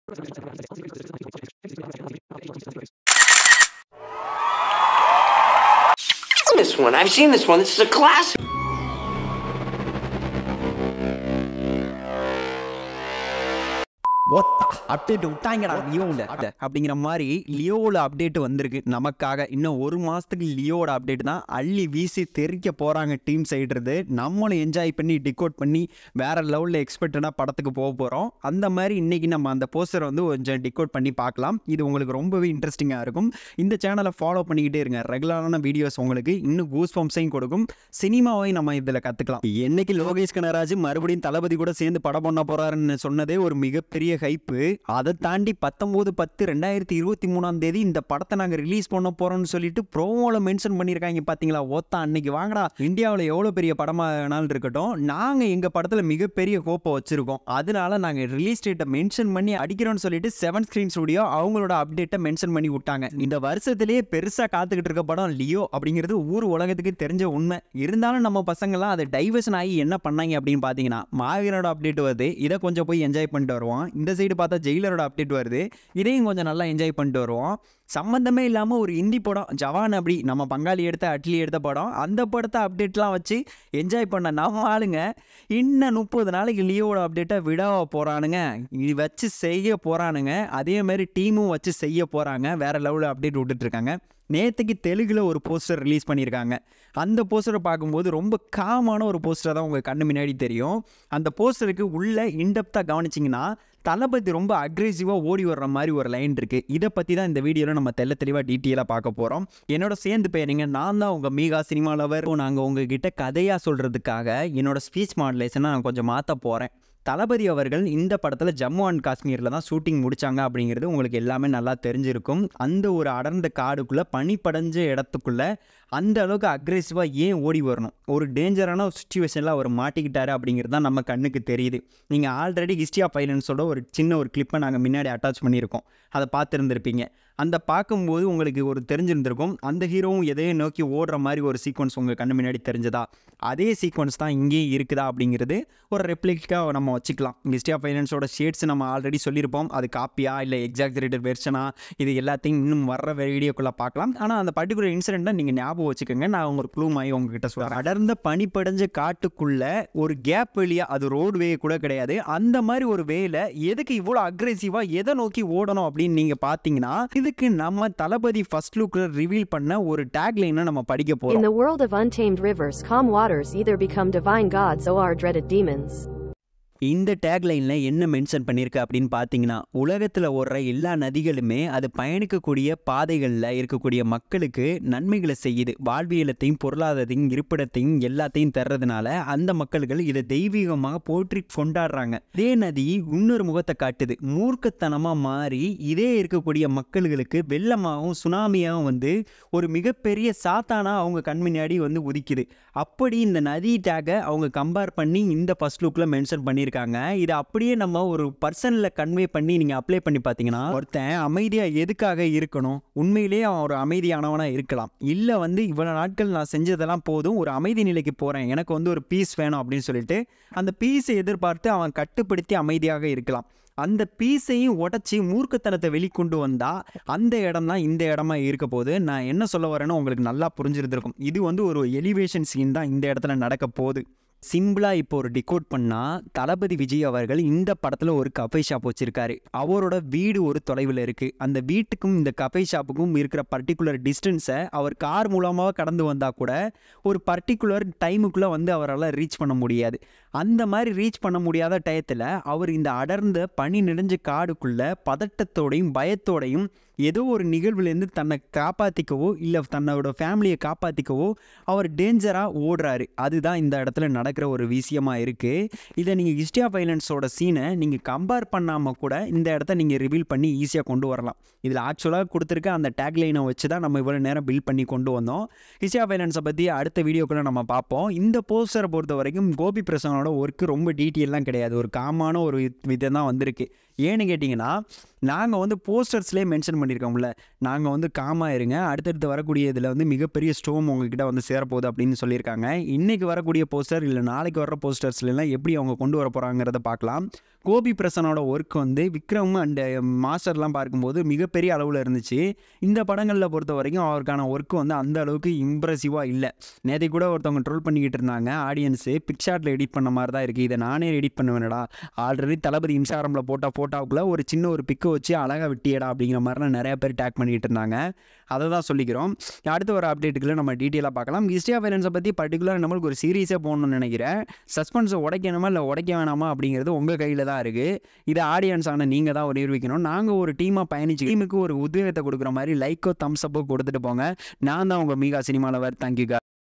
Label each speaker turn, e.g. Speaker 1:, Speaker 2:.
Speaker 1: This one. I've seen this one. This is a classic.
Speaker 2: Update விட்டாங்கடா லியோவில் அப்படிங்கிற மாதிரி லியோவில் அப்டேட் வந்திருக்கு நமக்காக. இன்னும் ஒரு மாதத்துக்கு லியோவோட அப்டேட் தான் அள்ளி வீசி தெரிக்க போகிறாங்க டீம் சைடுறது. நம்மளும் என்ஜாய் பண்ணி டிகோட் பண்ணி வேறு லெவலில் எக்ஸ்பெக்டடாக படத்துக்கு போக போகிறோம். அந்த மாதிரி இன்றைக்கி நம்ம அந்த போஸ்டரை வந்து கொஞ்சம் டிகோட் பண்ணி பார்க்கலாம். இது உங்களுக்கு ரொம்பவே இன்ட்ரெஸ்டிங்காக இருக்கும். இந்த சேனலை ஃபாலோ பண்ணிக்கிட்டே இருங்க. ரெகுலரான வீடியோஸ் உங்களுக்கு இன்னும் கூஸ் பம்ப்ஸையும் கொடுக்கும். சினிமாவை நம்ம இதில் கற்றுக்கலாம். என்னைக்கு லோகேஷ் கனகராஜ் மறுபடியும் தளபதி கூட சேர்ந்து படம் பண்ண போகிறாருன்னு சொன்னதே ஒரு மிகப்பெரிய ஹைப்பு. அதை தாண்டி 19/10/2023 இந்த படத்தை நாங்கள் ரிலீஸ் பண்ண போறோம்னு சொல்லிட்டு ப்ரோமோல மென்ஷன் பண்ணியிருக்காங்க. பார்த்தீங்களா? ஓத்தா அன்னைக்கு வாங்கடா, இந்தியாவில் எவ்வளோ பெரிய படமானாலும் இருக்கட்டும், நாங்கள் எங்கள் படத்தில் மிகப்பெரிய ஹோப்பை வச்சிருக்கோம், அதனால நாங்கள் ரிலீஸ் டேட்டை மென்ஷன் பண்ணி அடிக்கிறோம்னு சொல்லிட்டு 7 ஸ்கிரீன் ஸ்டுடியோ அவங்களோட அப்டேட்டை மென்ஷன் பண்ணி விட்டாங்க. இந்த வருஷத்திலேயே பெருசாக காத்துக்கிட்டு இருக்க படம் லியோ அப்படிங்கிறது ஊர் உலகத்துக்கு தெரிஞ்ச உண்மை. இருந்தாலும் நம்ம பசங்கள்லாம் அதை டைவர்ஷன் ஆகி என்ன பண்ணாங்க அப்படின்னு பார்த்தீங்கன்னா, மாவீரனோட அப்டேட் வருது, இதை கொஞ்சம் போய் என்ஜாய் பண்ணிட்டு வருவோம். இந்த சைடு பார்த்தா ஜெயிலரோட அப்டேட் வருது, இதையும் கொஞ்சம் நல்லா என்ஜாய் பண்ணிட்டு வருவோம். சம்மந்தமே இல்லாமல் ஒரு ஹிந்தி படம் ஜவான், அப்படி நம்ம பங்காளி எடுத்த அட்லி எடுத்த படம், அந்த படத்தை அப்டேட்லாம் வச்சு என்ஜாய் பண்ண நம்ம ஆளுங்க இன்னும் 30 நாளைக்கு லியோவோட அப்டேட்டை விட போகிறானுங்க, இது வச்சு செய்ய போகிறானுங்க. அதே மாதிரி டீமும் வச்சு செய்ய போகிறாங்க. வேறு லெவலில் அப்டேட் விட்டுட்ருக்காங்க. நேற்றுக்கு தெலுங்கில் ஒரு போஸ்டர் ரிலீஸ் பண்ணியிருக்காங்க. அந்த போஸ்டரை பார்க்கும்போது ரொம்ப காமான ஒரு போஸ்டர் தான் உங்கள் கண்ணு முன்னாடி தெரியும். அந்த போஸ்டருக்கு உள்ளே இன்டெப்த்தாக கவனிச்சிங்கன்னா தளபதி ரொம்ப அக்ரெசிவாக ஓடி வர்ற மாதிரி ஒரு லைன் இருக்குது. இதை பற்றி தான் இந்த வீடியோவில் நம்ம தெளிவாக டீட்டெயிலாக பார்க்க போகிறோம். என்னோட சேர்ந்து போயிருங்க. நான் தான் உங்கள் மீகா சினிமா லவர். நாங்கள் உங்ககிட்ட கதையாக சொல்கிறதுக்காக என்னோடய ஸ்பீச் மாடுலேஷனை நான் கொஞ்சம் மாற்ற போகிறேன். தளபதி அவர்கள் இந்த படத்தில் ஜம்மு அண்ட் காஷ்மீரில் தான் ஷூட்டிங் முடித்தாங்க அப்படிங்கிறது உங்களுக்கு எல்லாமே நல்லா தெரிஞ்சிருக்கும். அந்த ஒரு அடர்ந்த காடுக்குள்ளே பனி படைஞ்ச இடத்துக்குள்ளே அந்த அளவுக்கு அக்ரெசிவாக ஏன் ஓடி வரணும்? ஒரு டேஞ்சரான ஒரு சுச்சுவேஷனில் அவர் மாட்டிக்கிட்டாரு அப்படிங்கிறது தான் நம்ம கண்ணுக்கு தெரியுது. நீங்கள் ஆல்ரெடி ஹிஸ்ட்ரி ஆஃப் வைலன்ஸோட ஒரு சின்ன ஒரு கிளிப்பை நாங்கள் முன்னாடி அட்டாச் பண்ணியிருக்கோம். அதை பார்த்துருந்துருப்பீங்க. அந்த பார்க்கும்போது உங்களுக்கு ஒரு தெரிஞ்சிருந்திருக்கும், அந்த ஹீரோவும் எதையும் நோக்கி ஓடுற மாதிரி ஒரு சீக்வன்ஸ் உங்கள் கண்ணு முன்னாடி தெரிஞ்சதா? அதே சீக்வன்ஸ் தான் இங்கேயும் இருக்குதா அப்படிங்கிறது ஒரு ரெப்ளிக்காக நம்ம வச்சுக்கலாம். ஹிஸ்ட்ரி ஆஃப் வைலன்ஸோட ஷேட்ஸ் நம்ம ஆல்ரெடி சொல்லியிருப்போம். அது காப்பியா இல்லை எக்ஸாக்சரேட்டட் வெர்ஷனா, இது எல்லாத்தையும் இன்னும் வர்ற வீடியோக்குள்ளே பார்க்கலாம். ஆனால் அந்த பர்டிகுலர் இன்சிடெண்ட்டை நீங்கள் ஞாபகம் வச்சுக்கோங்க. நான் ஒரு க்ளூ மாதிரி உங்ககிட்ட சொல்கிறேன். அடர்ந்த பனிப்படைஞ்ச காட்டுக்குள்ளே ஒரு கேப் வழியாக, அது ரோடு வே கூட கிடையாது, அந்த மாதிரி ஒரு வேல எதுக்கு இவ்வளோ அக்ரெசிவாக எதை நோக்கி ஓடணும் அப்படின்னு நீங்கள் பார்த்தீங்கன்னா, இதுக்கு நம்ம தளபதி ஃபர்ஸ்ட் லுக்ல ரிவீல் பண்ண ஒரு டேக்லைனை நம்ம படிக்க போறோம்.
Speaker 3: In the world of untamed rivers, calm waters either become divine gods or are dreaded demons.
Speaker 2: இந்த டேக்லைனில் என்ன மென்ஷன் பண்ணியிருக்கு அப்படின்னு பார்த்தீங்கன்னா, உலகத்தில் ஓடுற எல்லா நதிகளுமே அது பயணிக்கக்கூடிய பாதைகளில் இருக்கக்கூடிய மக்களுக்கு நன்மைகளை செய்யுது. வாழ்வியலத்தையும் பொருளாதாரத்தையும் இருப்பிடத்தையும் எல்லாத்தையும் தர்றதுனால அந்த மக்கள்கள் இதை தெய்வீகமாக போற்றி கொண்டாடுறாங்க. இதே நதி இன்னொரு முகத்தை காட்டுது. மூர்க்கத்தனமாக மாறி இதே இருக்கக்கூடிய மக்களுக்கு வெள்ளமாகவும் சுனாமியாகவும் வந்து ஒரு மிகப்பெரிய சாத்தானா அவங்க கண் முன்னாடி வந்து உதிக்குது. அப்படி இந்த நதி டேகை அவங்க கம்பேர் பண்ணி இந்த ஃபர்ஸ்ட் லுக்கில் மென்ஷன் பண்ணியிருக்காங்க. இதை அப்படியே நம்ம ஒரு பர்சனில் கன்வே பண்ணி நீங்கள் அப்ளை பண்ணி பார்த்தீங்கன்னா, ஒருத்தன் அமைதியாக எதுக்காக இருக்கணும்? உண்மையிலேயே அவன் ஒரு அமைதியானவனாக இருக்கலாம். இல்லை வந்து இவ்வளோ நாட்கள் நான் செஞ்சதெல்லாம் போதும், ஒரு அமைதி நிலைக்கு போகிறேன், எனக்கு வந்து ஒரு பீஸ் வேணும் அப்படின்னு சொல்லிட்டு அந்த பீஸை எதிர்பார்த்து அவன் கட்டுப்படுத்தி அமைதியாக இருக்கலாம். அந்த பீஸையும் உடச்சி மூர்க்கத்தனத்தை வெளிக்கொண்டு வந்தால் அந்த இடம் தான் இந்த இடமா இருக்க போது. நான் என்ன சொல்ல வரேன்னு உங்களுக்கு நல்லா புரிஞ்சிருந்திருக்கும். இது வந்து ஒரு எலிவேஷன் சீன் தான் இந்த இடத்துல நடக்க போகுது. சிம்பிளாக இப்போ ஒரு டிகோட் பண்ணால், தளபதி விஜய் அவர்கள் இந்த படத்தில் ஒரு கஃபே ஷாப் வச்சுருக்காரு. அவரோட வீடு ஒரு தொலைவில் இருக்குது. அந்த வீட்டுக்கும் இந்த கஃபே ஷாப்புக்கும் இருக்கிற பர்டிகுலர் டிஸ்டன்ஸை அவர் கார் மூலமாக கடந்து வந்தால் கூட ஒரு பர்டிகுலர் டைமுக்குள்ளே வந்து அவரால் ரீச் பண்ண முடியாது. அந்த மாதிரி ரீச் பண்ண முடியாத டயத்தில் அவர் இந்த அடர்ந்த பனி நிறைஞ்ச காடுக்குள்ளே பதட்டத்தோடையும் பயத்தோடையும் ஏதோ ஒரு நிகழ்வுலேருந்து தன்னை காப்பாற்றிக்கவோ இல்லை தன்னோட ஃபேமிலியை காப்பாற்றிக்கவோ அவர் டேஞ்சராக ஓடுறாரு. அதுதான் இந்த இடத்துல நடக்கிற ஒரு விஷயமா இருக்குது. இதை நீங்கள் ஹிஸ்ட்ரி ஆஃப் வைலன்ஸோட சீனை நீங்கள் கம்பேர் பண்ணாமல் கூட இந்த இடத்த நீங்கள் ரிவீல் பண்ணி ஈஸியாக கொண்டு வரலாம். இதில் ஆக்சுவலாக கொடுத்துருக்க அந்த டேக்லைனை வச்சு தான் நம்ம இவ்வளோ நேரம் பில்ட் பண்ணி கொண்டு வந்தோம். ஹிஸ்ட்ரி ஆஃப் வைலன்ஸை பற்றி அடுத்த வீடியோக்குள்ளே நம்ம பார்ப்போம். இந்த போஸ்டரை பொறுத்த வரைக்கும் கோபி பிரசனோட ஒர்க்கு ரொம்ப டீட்டெயிலாம் கிடையாது, ஒரு காமான ஒரு விதம் தான் வந்திருக்கு. ஏன்னு கேட்டிங்கன்னா நாங்கள் வந்து போஸ்டர்ஸ்லேயே மென்ஷன் பண்ணியிருக்கோம்ல, நாங்கள் வந்து காமா இருங்க, அடுத்தடுத்து வரக்கூடிய இதில் வந்து மிகப்பெரிய ஸ்டோம் உங்ககிட்ட வந்து சேரப்போகுது அப்படின்னு சொல்லியிருக்காங்க. இன்றைக்கி வரக்கூடிய போஸ்டர் இல்லை நாளைக்கு வர போஸ்டர்ஸ்லாம் எப்படி அவங்க கொண்டு வர போகிறாங்கிறத பார்க்கலாம். கோபி பிரசனோட ஒர்க் வந்து விக்ரம் அண்ட் மாஸ்டர்லாம் பார்க்கும்போது மிகப்பெரிய அளவில் இருந்துச்சு. இந்த படங்களில் பொறுத்த வரைக்கும் அவருக்கான ஒர்க் வந்து அந்த அளவுக்கு இம்ப்ரெசிவாக இல்லை. நேற்று கூட ஒருத்தவங்க ட்ரோல் பண்ணிக்கிட்டு இருந்தாங்க, ஆடியன்ஸு பிக்சார்ட்டில் எடிட் பண்ண மாதிரி தான் இருக்குது, இதை நானே எடிட் பண்ணுவேனடா, ஆல்ரெடி தளபதி இன்ஸ்டாகிராமில் போட்ட ஃபோட்டோவுக்குள்ளே ஒரு சின்ன ஒரு பிக்கு வச்சு அழகாக விட்டியடா அப்படிங்கிற மாதிரிலாம் நிறைய பேர் டேக் பண்ணிக்கிட்டு இருந்தாங்க. அதை தான் சொல்லிக்கிறோம். அடுத்த ஒரு அப்டேட்டுக்குள்ள நம்ம டீட்டெயிலாக பார்க்கலாம். ஹிஸ்ட்ரி ஆஃப் வைலன்ஸை பற்றி பர்டிகுலராக நம்மளுக்கு ஒரு சீரீஸே போகணும்னு நினைக்கிறேன். சஸ்பென்ஸை உடைக்கணுமா இல்லை உடைக்க வேணாமா அப்படிங்கிறது உங்கள் கையில் தான் இருக்குது. இதை ஆடியன்ஸான நீங்கள் தான் நிரூபிக்கணும். நாங்கள் ஒரு டீமாக பயணிச்சு டீமுக்கு ஒரு உத்வேகத்தை கொடுக்குற மாதிரி லைக்கோ தம்ஸ் அப்போ கொடுத்துட்டு போங்க. நான் தான் உங்கள் மீகா சினிமா லவர். தேங்க்யூ.